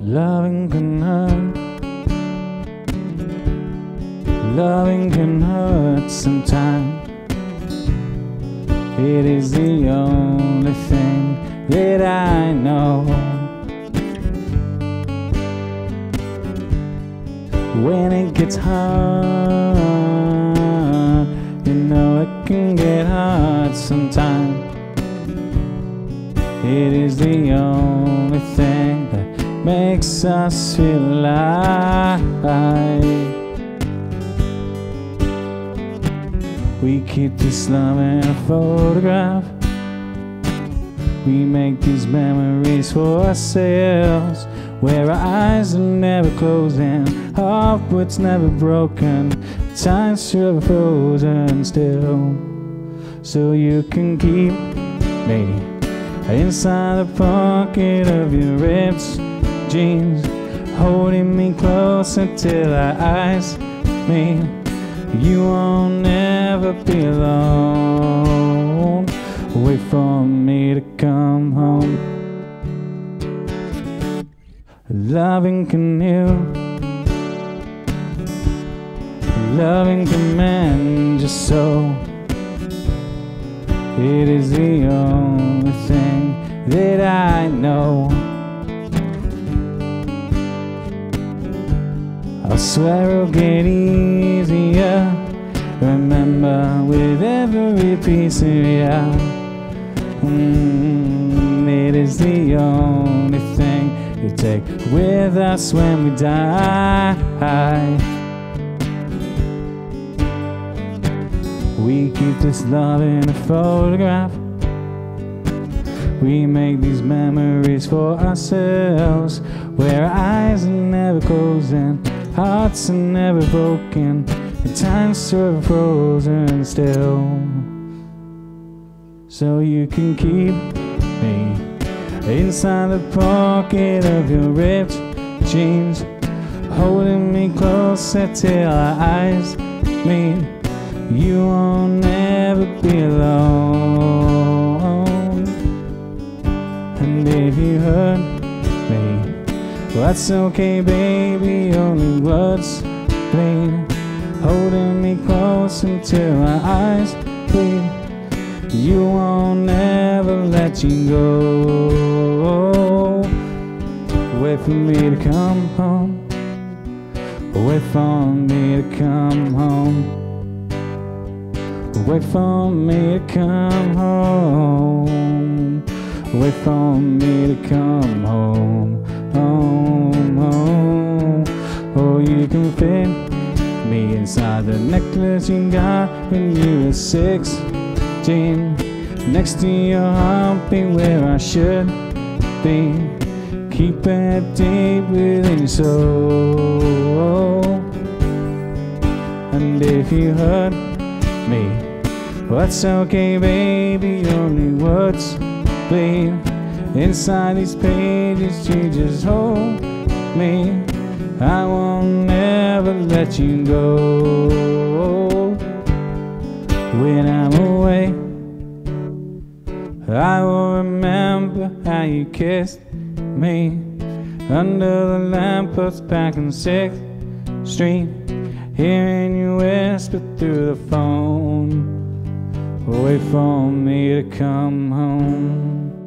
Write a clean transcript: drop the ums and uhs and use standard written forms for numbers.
Loving can hurt. Loving can hurt sometimes. It is the only thing that I know. When it gets hard, you know it can get hard sometimes. It is the only thing that makes us feel alive. We keep this love in a photograph. We make these memories for ourselves, where our eyes are never closing, hearts never broken, time's forever frozen still. So you can keep me inside the pocket of your ripped jeans, holding me closer till our eyes meet. You won't ever be alone. Wait for me to come home. Loving can heal. Loving can mend your soul. It is the only thing that I know. I swear it'll get easier. Remember, with every piece of you, it is the only thing we take with us when we die. We keep this love in a photograph. We make these memories for ourselves, where our eyes are never closing, hearts are never broken, and time's forever frozen still. So you can keep me inside the pocket of your ripped jeans, holding me closer till our eyes meet. You won't ever be alone. And if you hurt me, that's okay, baby, only words bleed, holding me close until our eyes bleed. You won't ever let you go. Wait for me to come home. Wait for me to come home. Wait for me to come home. Wait for me to come home. Home, home. Oh, you can fit me inside the necklace you got when you were 16, next to your heartbeat where I should be. Keep it deep within your soul. And if you hurt me, that's okay, baby, only words bleed inside these pages. You just hold me, I won't never let you go. When I'm away, I will remember how you kissed me under the lamppost back on 6th Street, hearing you whisper through the phone. Wait for me to come home.